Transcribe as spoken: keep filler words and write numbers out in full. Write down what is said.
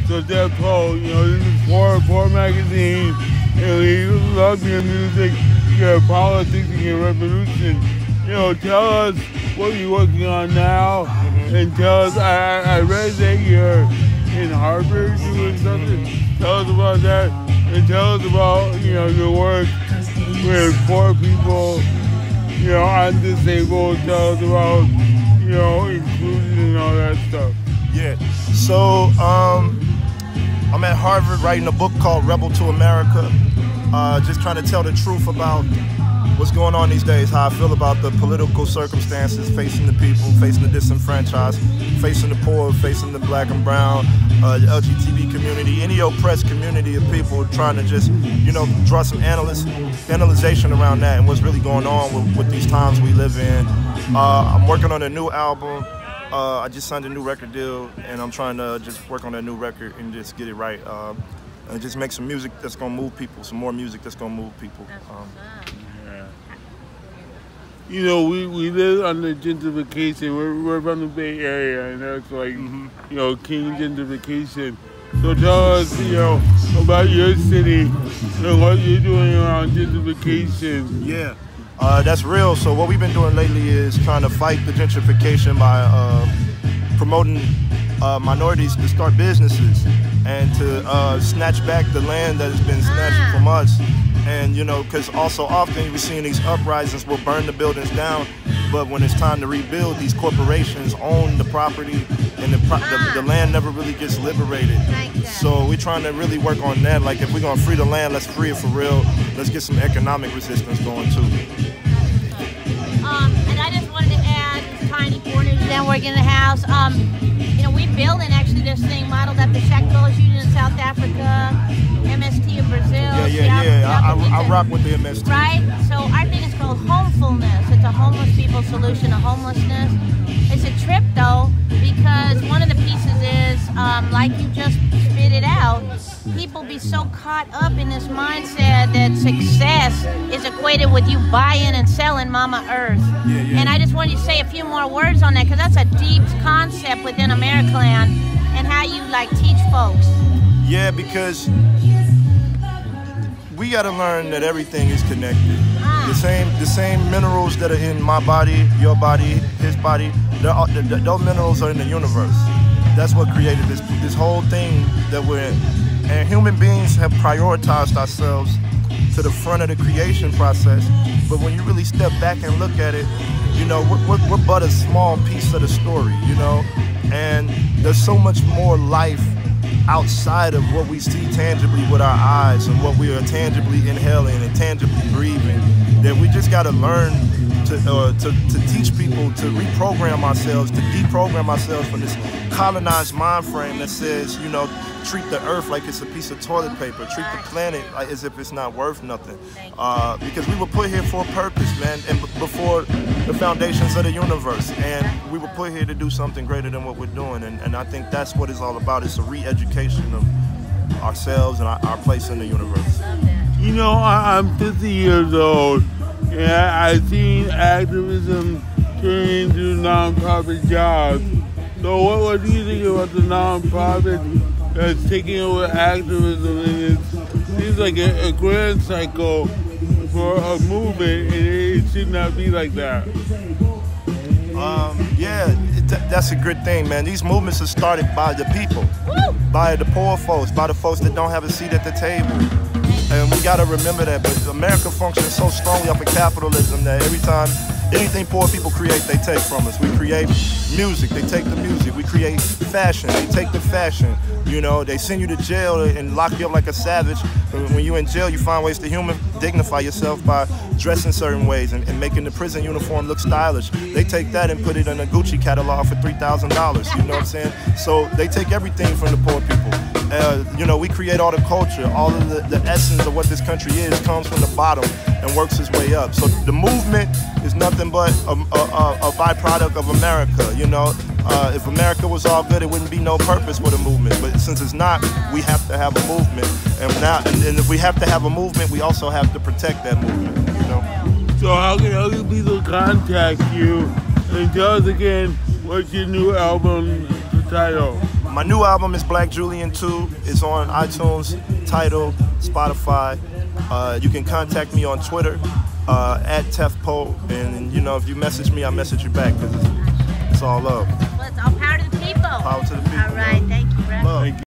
So that's all, you know, this is Poor, Poor Magazine, and we love your music, your politics, and your revolution. You know, tell us what you're working on now, mm-hmm. and tell us, I, I read that you're in Harvard doing something. Tell us about that, and tell us about, you know, your work with poor people, you know, I'm disabled. Tell us about, you know, inclusion and all that stuff. Yeah, so um, I'm at Harvard writing a book called Rebel to America, uh, just trying to tell the truth about what's going on these days, how I feel about the political circumstances facing the people, facing the disenfranchised, facing the poor, facing the black and brown, uh, the L G B T community, any oppressed community of people, trying to just, you know, draw some analysis, analyzation around that and what's really going on with, with these times we live in. Uh, I'm working on a new album. Uh, I just signed a new record deal, and I'm trying to just work on that new record and just get it right. Uh, and just make some music that's gonna move people, some more music that's gonna move people. Um, You know, we, we live on the gentrification. We're, we're from the Bay Area, and that's like, mm-hmm. you know, king gentrification. So tell us, you know, about your city and what you're doing around gentrification. Yeah, uh, that's real. So what we've been doing lately is trying to fight the gentrification by uh, promoting uh, minorities to start businesses and to uh, snatch back the land that has been snatched from us. And, you know, because also often we're seeing these uprisings will burn the buildings down, but when it's time to rebuild, these corporations own the property, and the, pro the, the land never really gets liberated. So we're trying to really work on that. Like, if we're going to free the land, let's free it for real. Let's get some economic resistance going, too. Um, and I just wanted to add, Tiny Corners Network in the house. Um, you know, we're building actually this thing modeled after Shack Village Union in South Africa, M S T in Brazil. Yeah, yeah, yeah. I, I, I rock with the M S T. Right? So our thing is called Homefulness. It's a homeless people solution to homelessness. It's a trip though, because one of the pieces is, um, like you just spit it out, people be so caught up in this mindset that success is equated with you buying and selling Mama Earth. Yeah, yeah. And I just wanted to say a few more words on that, because that's a deep concept within American and how you like teach folks. Yeah, because we got to learn that everything is connected. Ah. The same, the same minerals that are in my body, your body, his body, all, the, the, those minerals are in the universe. That's what created this this whole thing that we're in. And human beings have prioritized ourselves to the front of the creation process. But when you really step back and look at it, you know, we're, we're, we're but a small piece of the story, you know? And there's so much more life outside of what we see tangibly with our eyes and what we are tangibly inhaling and tangibly breathing, that we just got to learn to, uh, to, to teach people to reprogram ourselves, to deprogram ourselves from this colonized mind frame that says, you know, treat the earth like it's a piece of toilet paper, treat the planet like as if it's not worth nothing. Uh, because we were put here for a purpose, man, and before the foundations of the universe. And we were put here to do something greater than what we're doing. And, and I think that's what it's all about. It's a re-education of ourselves and our, our place in the universe. You know, I, I'm fifty years old, and I, I've seen activism turn into nonprofit jobs. So what, what do you think about the nonprofit that's taking over activism? And it seems like a, a grand cycle for a movement, and it should not be like that. Um, yeah, it, that's a good thing, man. These movements are started by the people, Woo! by the poor folks, by the folks that don't have a seat at the table. And we gotta remember that, but America functions so strongly off of capitalism that every time anything poor people create, they take from us. We create music, they take the music. We create fashion, they take the fashion. You know, they send you to jail and lock you up like a savage. But when you're in jail, you find ways to human dignify yourself by dressing certain ways and, and making the prison uniform look stylish. They take that and put it in a Gucci catalog for three thousand dollars, you know what I'm saying? So they take everything from the poor people. Uh, you know, we create all the culture, all of the, the essence of what this country is comes from the bottom and works its way up. So the movement is nothing but a, a, a byproduct of America, you know? Uh, if America was all good, it wouldn't be no purpose for the movement. But since it's not, we have to have a movement. And now, and, and if we have to have a movement, we also have to protect that movement, you know? So how can other people contact you? And tell us again, what's your new album title? my new album is Black Julian two. It's on iTunes, Tidal, Spotify. Uh, you can contact me on Twitter uh, at TefPo, and you know, if you message me, I message you back because it's, it's all love. Well, it's all power to the people. Power to the people. All right, thank you, bro. Love. Thank you.